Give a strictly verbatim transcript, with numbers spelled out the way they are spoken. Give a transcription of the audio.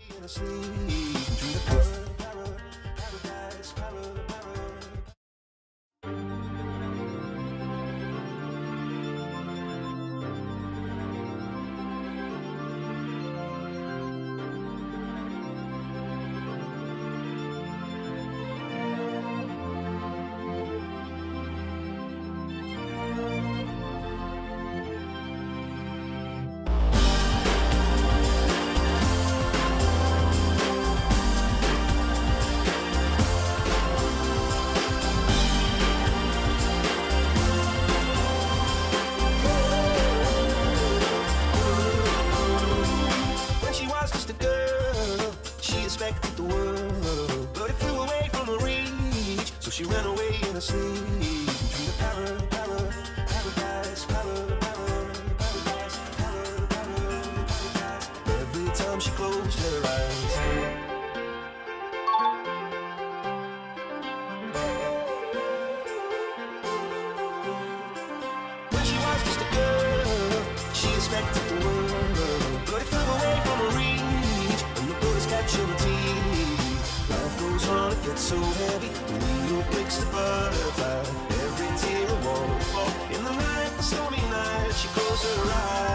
The world, but it flew away from her reach, so she ran away in her sleep. Between the para, para, paradise, para, para, paradise, para, para, paradise. Every time she closed her eyes, when she was just a girl, she expected the world, but it flew away from her reach, and the bullets catching her teeth. Life goes on, it gets so heavy, the needle breaks the butterfly. Every tear a waterfall, in the night, the stormy night, she closed her eyes.